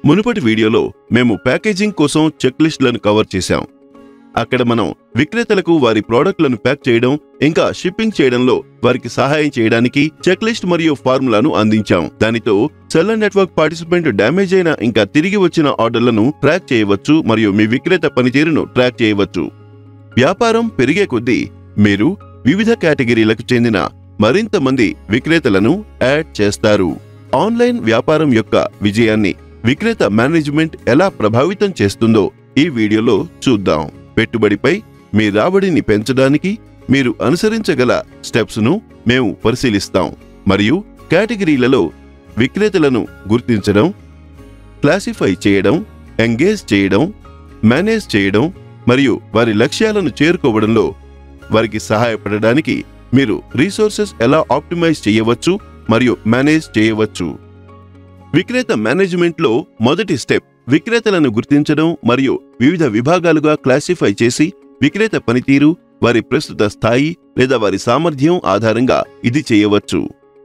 మునుపటి వీడియోలో మేము ప్యాకేజింగ్ కోసం చెక్ లిస్టులను కవర్ చేశాం. అక్కడ మనం విక్రేతలకు వారి ప్రోడక్ట్లను ప్యాక్ చేయడం ఇంకా షిప్పింగ్ చేయడంలో వారికి సహాయం చేయడానికి చెక్ లిస్ట్ మరియు ఫార్ములాను అందించాం. దానితో సెల్లర్ నెట్వర్క్ పార్టిసిపెంట్ డ్యామేజ్ అయిన ఇంకా తిరిగి వచ్చిన ఆర్డర్లను ట్రాక్ చేయవచ్చు మరియు మీ విక్రేత పనితీరును ట్రాక్ చేయవచ్చు. వ్యాపారం పెరిగే కొద్దీ మీరు వివిధ కేటగిరీలకు చెందిన మరింత మంది విక్రేతలను యాడ్ చేస్తారు. ఆన్లైన్ వ్యాపారం యొక్క విజయాన్ని విక్రేత మేనేజ్మెంట్ ఎలా ప్రభావితం చేస్తుందో ఈ వీడియోలో చూద్దాం. పెట్టుబడిపై మీ రాబడిని పెంచడానికి మీరు అనుసరించగల స్టెప్స్ ను మేము పరిశీలిస్తాం మరియు కేటగిరీలలో విక్రేతలను గుర్తించడం, క్లాసిఫై చేయడం, ఎంగేజ్ చేయడం, మేనేజ్ చేయడం మరియు వారి లక్ష్యాలను చేరుకోవడంలో వారికి సహాయపడడానికి మీరు రీసోర్సెస్ ఎలా ఆప్టిమైజ్ చేయవచ్చు మరియు మేనేజ్ చేయవచ్చు. విక్రేత మేనేజ్మెంట్లో మొదటి స్టెప్ విక్రేతలను గుర్తించడం మరియు వివిధ విభాగాలుగా క్లాసిఫై చేసి విక్రేత పనితీరు, వారి ప్రస్తుత స్థాయి లేదా వారి సామర్థ్యం ఆధారంగా ఇది చేయవచ్చు.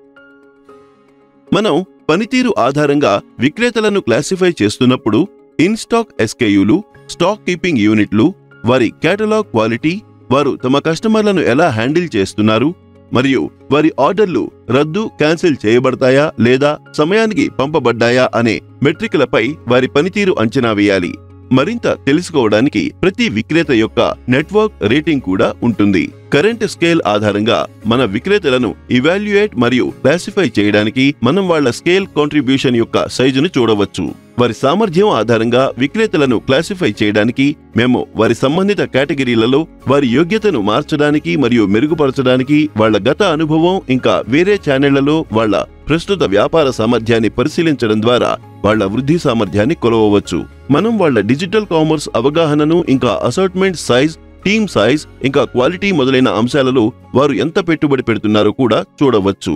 మనం పనితీరు ఆధారంగా విక్రేతలను క్లాసిఫై చేస్తున్నప్పుడు ఇన్ స్టాక్ SKUలు, స్టాక్ కీపింగ్ యూనిట్లు, వారి కేటలాగ్ క్వాలిటీ, వారు తమ కస్టమర్లను ఎలా హ్యాండిల్ చేస్తున్నారు మరియు వారి ఆర్డర్లు రద్దు క్యాన్సిల్ చేయబడతాయా లేదా సమయానికి పంపబడ్డాయా అనే మెట్రిక్లపై వారి పనితీరు అంచనా వేయాలి. మరింత తెలుసుకోవడానికి ప్రతి విక్రేత యొక్క నెట్వర్క్ రేటింగ్ కూడా ఉంటుంది. కరెంట్ స్కేల్ ఆధారంగా మన విక్రేతలను ఇవాల్యుయేట్ మరియు క్లాసిఫై చేయడానికి మనం వాళ్ళ స్కేల్ కాంట్రిబ్యూషన్ యొక్క సైజును చూడవచ్చు. వారి సామర్థ్యం ఆధారంగా విక్రేతలను క్లాసిఫై చేయడానికి మేము వారి సంబంధిత కేటగిరీలలో వారి యోగ్యతను మార్చడానికి మరియు మెరుగుపరచడానికి వాళ్ళ గత అనుభవం ఇంకా వేరే ఛానళ్లలో వాళ్ళ ప్రస్తుత వ్యాపార సామర్థ్యాన్ని పరిశీలించడం ద్వారా వాళ్ళ వృద్ధి సామర్థ్యాన్ని కొలవవచ్చు. మనం వాళ్ళ డిజిటల్ కామర్స్ అవగాహనను ఇంకా అసార్ట్మెంట్ సైజ్, టీమ్ సైజ్ ఇంకా క్వాలిటీ మొదలైన అంశాలలో వారు ఎంత పెట్టుబడి పెడుతున్నారో కూడా చూడవచ్చు.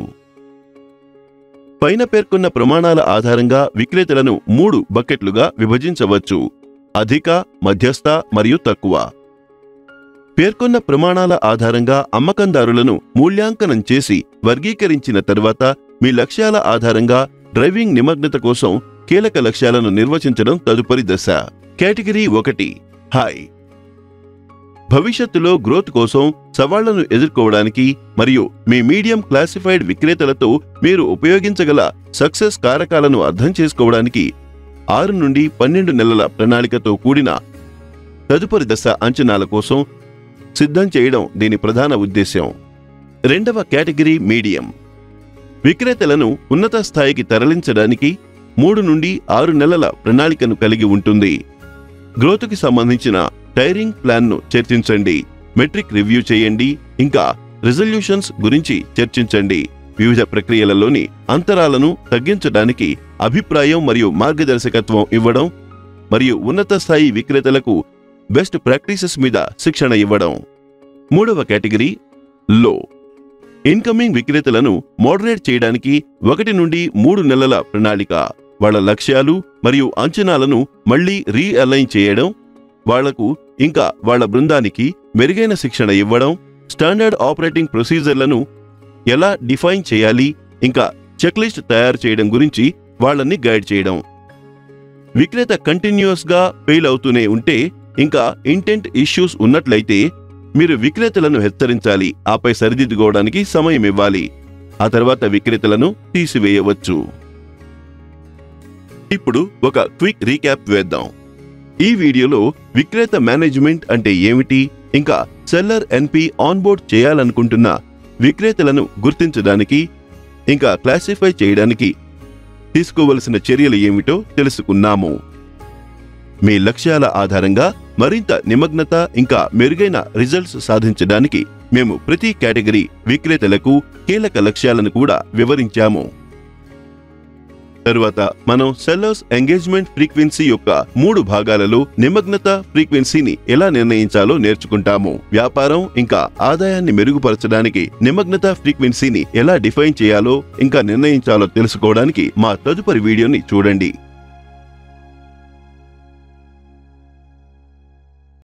పైన పేర్కొన్న ప్రమాణాల ఆధారంగా విక్రేతలను 3 బకెట్లుగా విభజించవచ్చు: అధిక, మధ్యస్థ మరియు తక్కువ. పేర్కొన్న ప్రమాణాల ఆధారంగా అమ్మకందారులను మూల్యాంకనం చేసి వర్గీకరించిన తరువాత మీ లక్ష్యాల ఆధారంగా డ్రైవింగ్ నిమగ్నత కోసం కీలక లక్ష్యాలను నిర్వచించడం తదుపరి దశ. Category 1 high. భవిష్యత్తులో గ్రోత్ కోసం సవాళ్లను ఎదుర్కోవడానికి మరియు మీ మీడియం క్లాసిఫైడ్ విక్రేతలతో మీరు ఉపయోగించగల సక్సెస్ కారకాలను అర్థం చేసుకోవడానికి 6 నుండి 12 నెలల ప్రణాళికతో కూడిన తదుపరి దశ అంచనాల కోసం సిద్ధం చేయడం దీని ప్రధాన ఉద్దేశ్యం. రెండవ కేటగిరీ మీడియం. విక్రేతలను ఉన్నత స్థాయికి తరలించడానికి 3 నుండి 6 నెలల ప్రణాళికను కలిగి ఉంటుంది. గ్రోత్కి సంబంధించిన టైరింగ్ ప్లాన్ను చర్చించండి, మెట్రిక్ రివ్యూ చేయండి, ఇంకా రిజల్యూషన్స్ గురించి చర్చించండి. వివిధ ప్రక్రియలలోని అంతరాలను తగ్గించడానికి అభిప్రాయం మరియు మార్గదర్శకత్వం ఇవ్వడం మరియు ఉన్నత స్థాయి విక్రేతలకు బెస్ట్ ప్రాక్టీసెస్ మీద శిక్షణ ఇవ్వడం. మూడవ కేటగిరీ లో. ఇన్కమింగ్ విక్రేతలను మోడరేట్ చేయడానికి 1 నుండి 3 నెలల ప్రణాళిక, వాళ్ళ లక్ష్యాలు మరియు అంచనాలను మళ్లీ రీఅలైన్ చేయడం, వాళ్లకు ఇంకా వాళ్ల బృందానికి మెరుగైన శిక్షణ ఇవ్వడం, స్టాండర్డ్ ఆపరేటింగ్ ప్రొసీజర్లను ఎలా డిఫైన్ చేయాలి, ఇంకా చెక్ లిస్ట్ తయారు చేయడం గురించి వాళ్ళని గైడ్ చేయడం. విక్రేత కంటిన్యూస్ గా ఫెయిల్ అవుతూనే ఉంటే ఇంకా ఇంటెంట్ ఇష్యూస్ ఉన్నట్లయితే మీరు విక్రేతలను హెచ్చరించాలి, ఆపై సరిదిద్దుకోవడానికి సమయం ఇవ్వాలి. ఆ తర్వాత విక్రేతలను తీసివేయవచ్చు. ఇప్పుడు ఒక క్విక్ రీక్యాప్ వేద్దాం. ఈ వీడియోలో విక్రేత మేనేజ్మెంట్ అంటే ఏమిటి, ఇంకా సెల్లర్ NP ఆన్బోర్డ్ చేయాలనుకుంటున్న విక్రేతలను గుర్తించడానికి ఇంకా క్లాసిఫై చేయడానికి తీసుకోవలసిన చర్యలు ఏమిటో తెలుసుకున్నాము. మీ లక్ష్యాల ఆధారంగా మరింత నిమగ్నత ఇంకా మెరుగైన రిజల్ట్స్ సాధించడానికి మేము ప్రతి కేటగిరీ విక్రేతలకు కీలక లక్ష్యాలను కూడా వివరించాము. తరువాత మనం సెల్లర్స్ ఎంగేజ్మెంట్ ఫ్రీక్వెన్సీ యొక్క 3 భాగాలలో నిమగ్నత ఫ్రీక్వెన్సీని ఎలా నిర్ణయించాలో నేర్చుకుంటాము. వ్యాపారం ఇంకా ఆదాయాన్ని మెరుగుపరచడానికి నిమగ్నత ఫ్రీక్వెన్సీని ఎలా డిఫైన్ చేయాలో ఇంకా నిర్ణయించాలో తెలుసుకోవడానికి మా తదుపరి వీడియోని చూడండి.